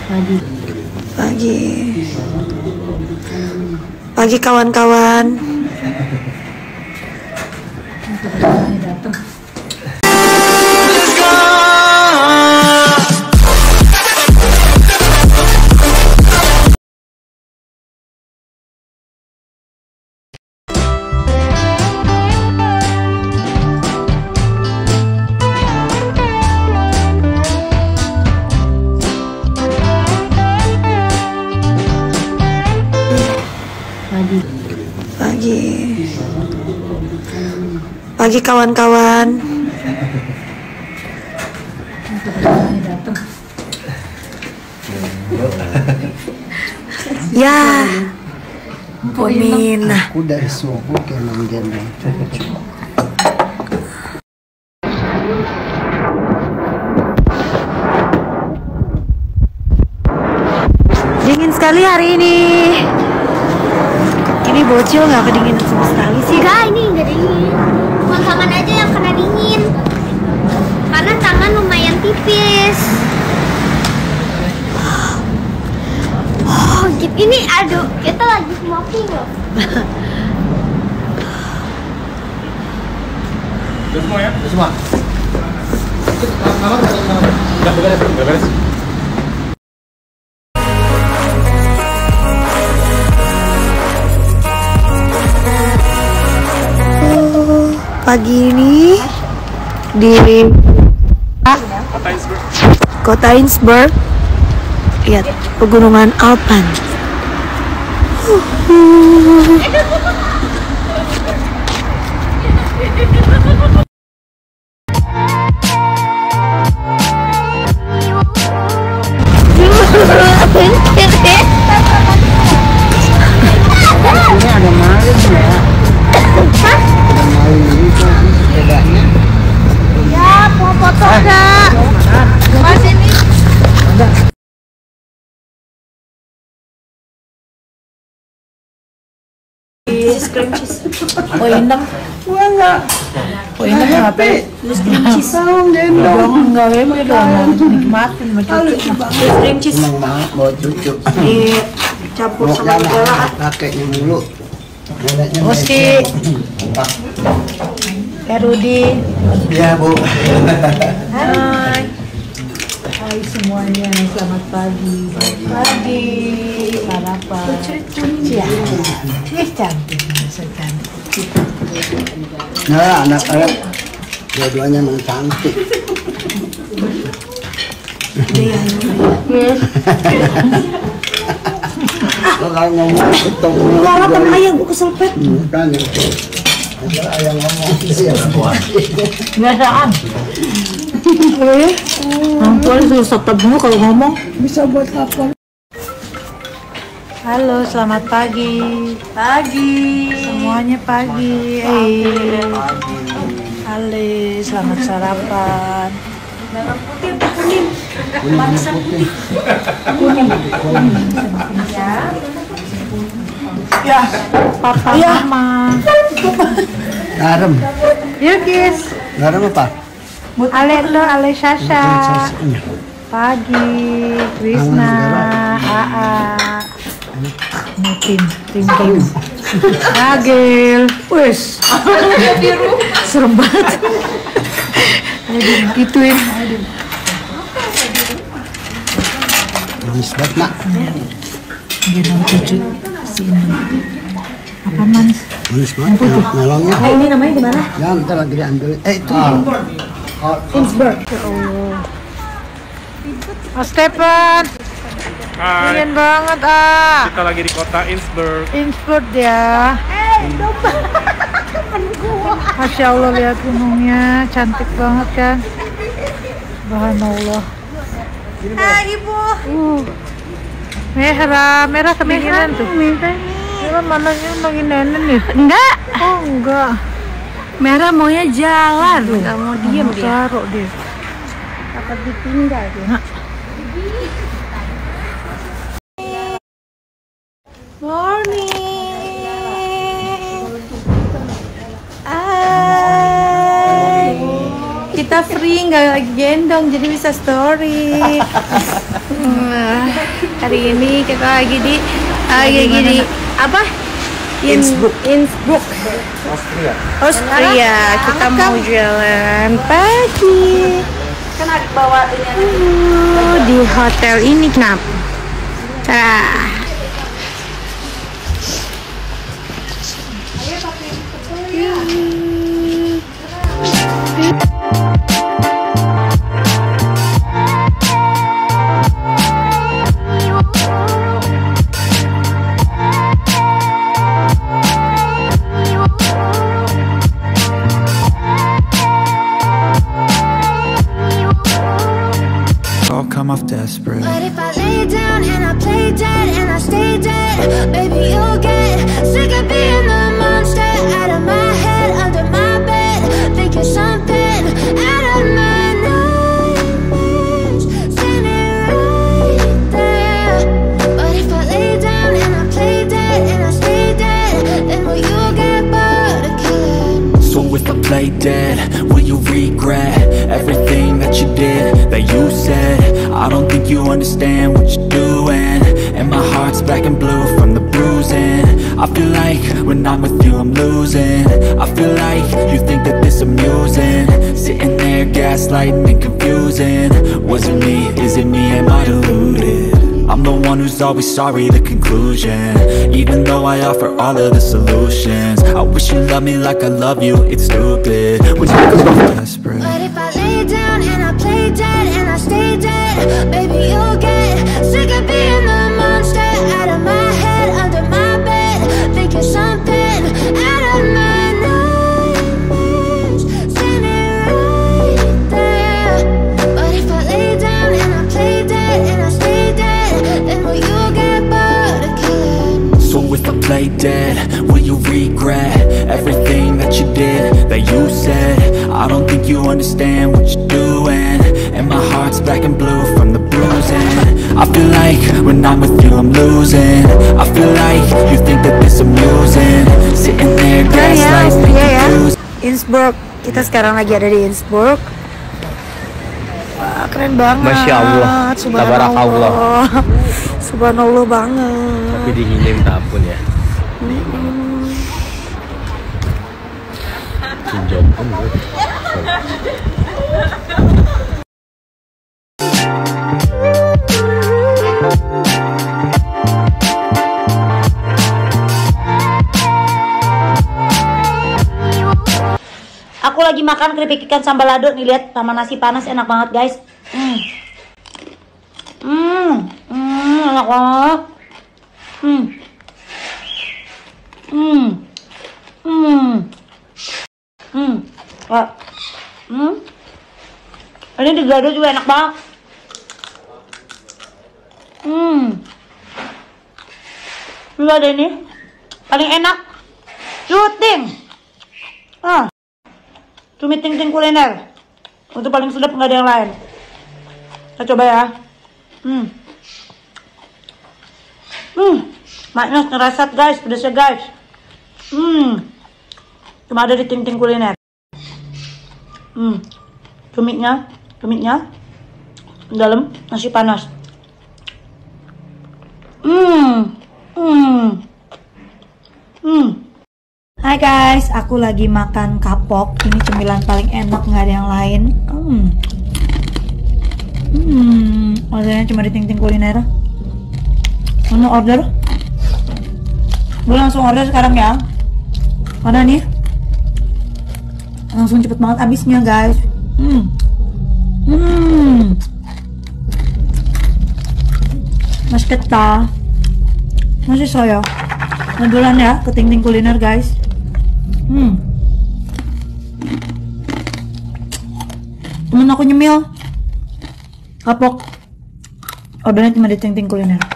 Pagi kawan-kawan. Pagi kawan-kawan. Ya, Pomin. Aku dari subuh ke gendong cucu. Dingin sekali hari ini. Ini bocil nggak kedinginan sama sekali sih. Enggak, ini nggak dingin. Cuma tangan aja yang kena dingin. Karena tangan lumayan tipis. Oh, gitu. Ini aduh, kita lagi smoking loh. Udah semua ya? Udah semua. Udah beres. Pagi ini di Kota Innsbruck, lihat pegunungan Alpen. Ini ada maling ya. Ada maling ini sepedanya. Ya, mau foto enggak? Mas ini. Cream cheese. Oh indang. Gua enggak. Oh indang apa? Cream cheese. Gendong. Enggak boleh dong. Nikmatin sama cucu. Cream cheese. Senang banget bawa cucu. Dicampur Mau sama gula. kakeknya dulu. Neneknya Oski. Rudi. Ya, Bu. Hai. Hai semuanya, selamat pagi. Pagi. Sarapan. Ya. Cantik, cantik. Nah, anak-anak dua-duanya memang cantik. Kalau ngomong ketemu Lalapan ayam gua keselpet. kan ada ayam ngomong Biasaan. Ampun, susah tebel kalau ngomong. bisa buat apa? Halo, selamat pagi. Pagi. Semuanya pagi. Halo, selamat sarapan. Merah putih apa kuning? Barisan putih. Kuning. Ya. Papa, Mama. Garam. Ya, guys. Garam apa? Ale Sasha. Pagi, Krisna, Aa. Ini tim. Ragil. Wes. Serem banget. Gituin. Manis banget, Nak. Gendong cucu sini. Apa manis? Manis banget. Melongnya. Ini namanya di mana? Ya, ntar lagi diambil. Itu. Innsbruck. Ya Allah. Mas Stefan. Hai, Dingin banget kita lagi di kota Innsbruck. Innsbruck ya. Masya Allah, lihat gunungnya cantik banget kan. Subhanallah. Ibu. Merah kedinginan tuh. Merah mananya lagi nenen ya? Enggak. Oh enggak. Merah maunya jalan. Enggak mau diem dia. Taruh dia. Takut ditinggal dia. kita free, nggak lagi gendong, jadi bisa story. Hari ini kita lagi di apa? Innsbruck. Austria. Kita mau jalan pagi. Kan ada bawa ini. Di hotel ini kenapa? Come off desperate. But if I lay down and I play dead and I stay dead, baby, you'll get sick of being the monster out of my head, under my bed, thinking something out of my nightmares, standing right there. But if I lay down and I play dead and I stay dead, then will you get bored of killing? So if I play dead, will you regret everything that you did, that you said? I don't think you understand what you're doing, and my heart's black and blue from the bruising. I feel like when I'm with you I'm losing. I feel like you think that this amusing, sitting there gaslighting and confusing. Was it me? Is it me? Am I deluded? I'm the one who's always sorry, the conclusion, even though I offer all of the solutions. I wish you loved me like I love you, it's stupid when you come off desperate. But if I lay down and I play dead and I stay dead, baby, you'll get sick of being the monster out of my head, under my bed, thinking something out of my nightmares, standing right there. But if I lay down and I play dead and I stay dead, then will you get bored of killing? So if I play dead, will you regret everything that you did, that you said? I don't think you understand what you're doing, and my heart's black and blue from the bruising. I feel like when I'm with you I'm losing. I feel like you think that this amusing, sitting there gaslighting and confused. Innsbruck. Kita sekarang lagi ada di Innsbruck. Wah, keren banget. Masya Allah. Tabarakallah. Subhanallah banget. Tapi dinginnya minta ampun ya. Cinjok pun gue. Aku lagi makan keripik ikan sambal lado nih, lihat sama nasi panas, enak banget guys. Enak banget. Wah. Ini digado juga enak banget. Juga ada ini paling enak Cuting. Cumi ting-ting kuliner. Untuk paling sedap nggak ada yang lain. Kita coba ya. Maknya ngerasat guys, pedasnya guys. Cuma ada di ting-ting kuliner. Cuminya dalam nasi panas. Hai guys, aku lagi makan kapok. Ini cemilan paling enak, nggak ada yang lain. Ordernya cuma di ting-ting kuliner. Mau order? Gue langsung order sekarang ya. Karena nih langsung cepet banget habisnya guys. Mas keta, masih soyo. Ngedulan ya ke ting-ting kuliner guys. Temen aku nyemil kapok. Ordernya cuma di ting-ting kuliner.